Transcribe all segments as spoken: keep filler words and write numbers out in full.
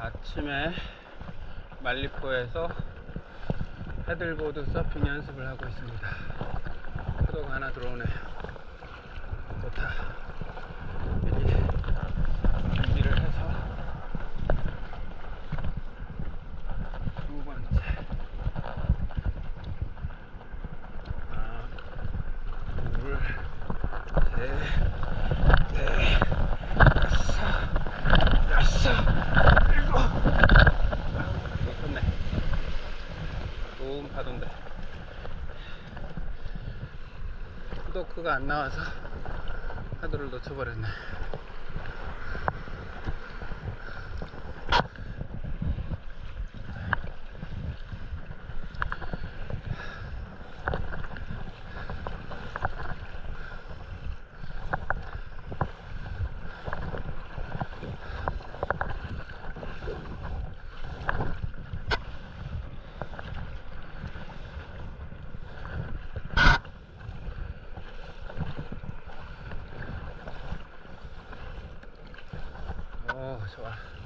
아침에 말리포에서 패들보드 서핑 연습을 하고 있습니다. 파도가 하나 들어오네요. 좋다. 미리 준비를 해서 두 번째. 하나, 둘, 셋, 넷, 다섯, 여섯, 일곱. 이거 컸네. 좋은 파도인데 후도크가 안 나와서 파도를 놓쳐버렸네. 오, 좋아.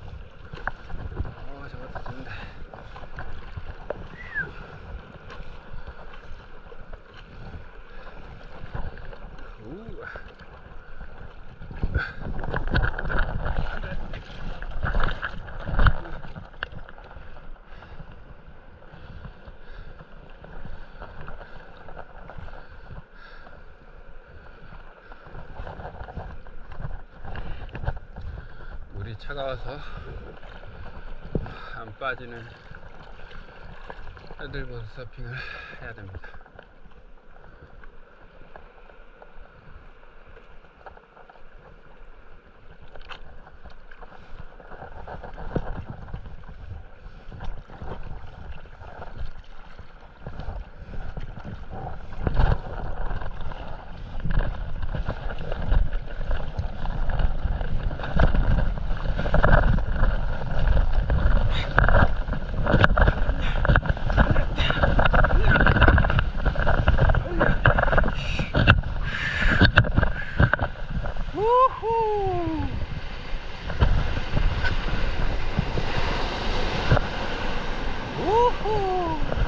오, 저것도 좋은데. 우. 물이 차가워서 안 빠지는 패들보드 서핑을 해야 됩니다. 우후! 우후!